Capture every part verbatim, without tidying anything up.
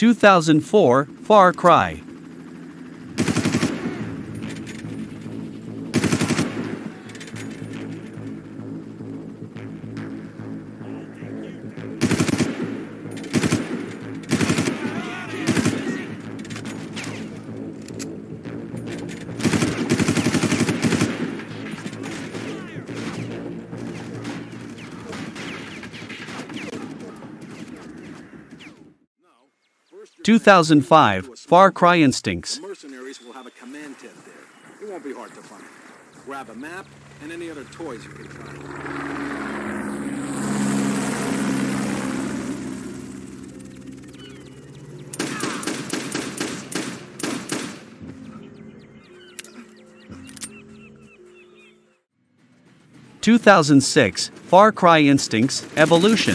two thousand four Far Cry. two thousand five Far Cry Instincts. The mercenaries will have a command tent there. It won't be hard to find. Grab a map and any other toys you can find. two thousand six Far Cry Instincts Evolution.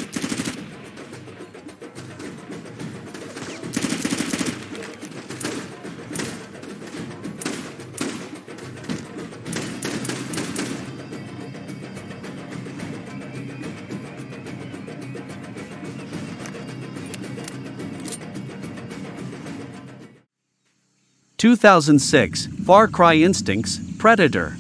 two thousand six Far Cry Instincts Predator.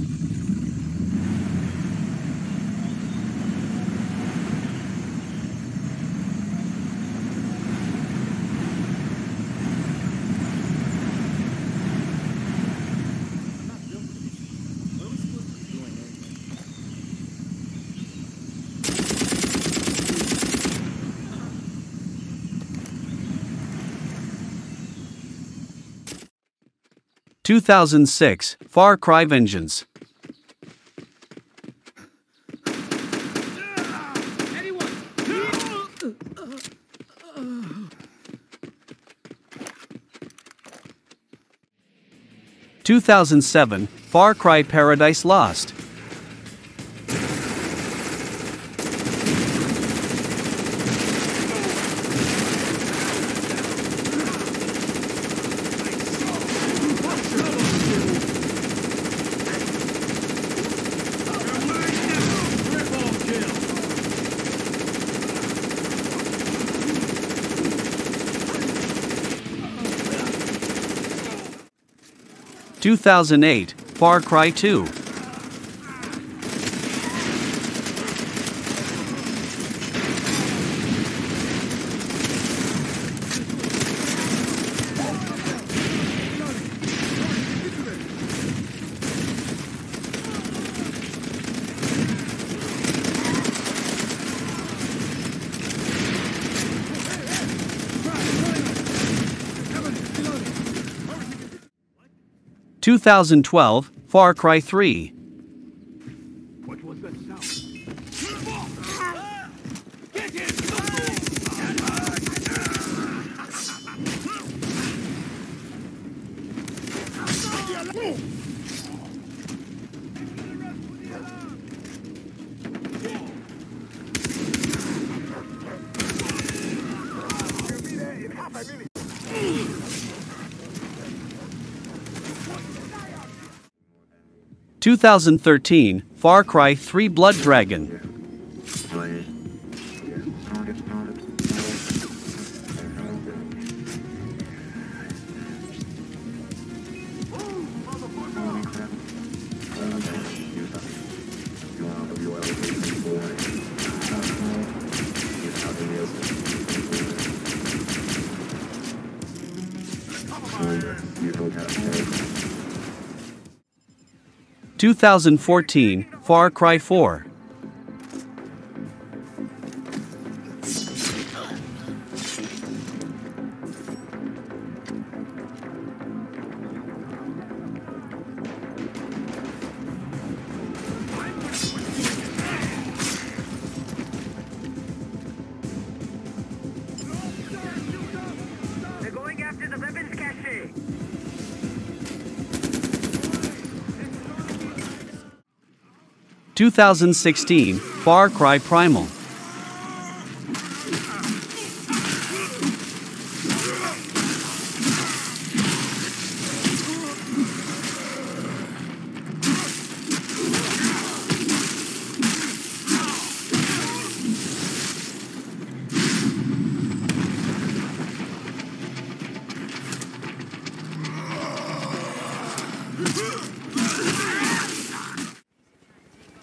two thousand six Far Cry Vengeance. two thousand seven Far Cry Paradise Lost. two thousand eight Far Cry two. two thousand twelve Far Cry three. What was that sound? two thousand thirteen Far Cry three Blood Dragon. two thousand fourteen Far Cry four. They're going after the weapons cache. two thousand sixteen Far Cry Primal.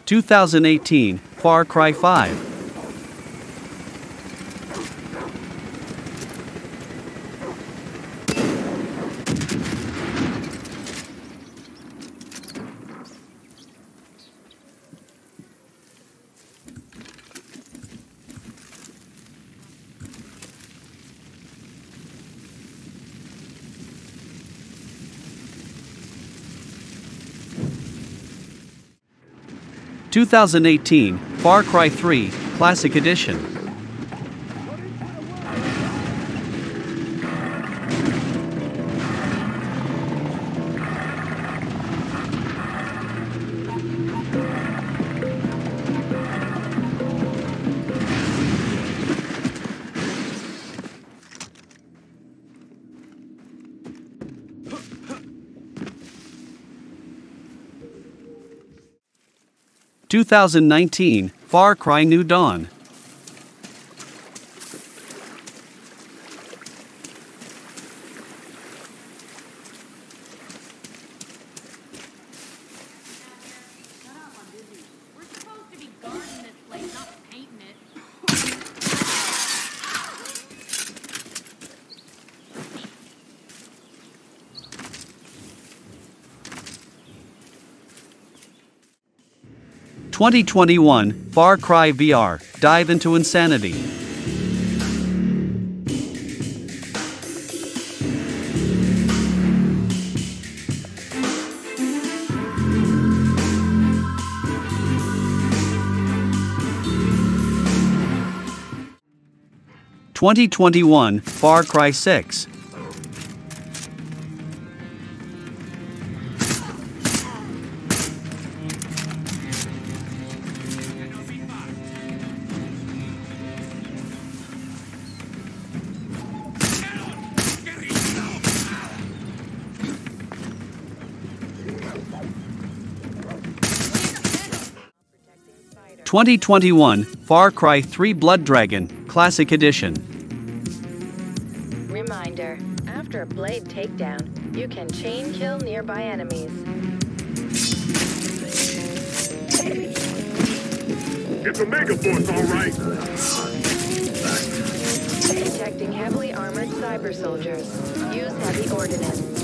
two thousand eighteen Far Cry five. two thousand eighteen Far Cry three Classic Edition. two thousand nineteen Far Cry New Dawn. We're supposed to be guarding this place, not painting it. twenty twenty-one Far Cry V R Dive into Insanity. twenty twenty-one Far Cry six. twenty twenty-one Far Cry three Blood Dragon Classic Edition. Reminder, after a blade takedown, you can chain kill nearby enemies. It's a Mega Force, all right. Detecting heavily armored cyber soldiers. Use heavy ordnance.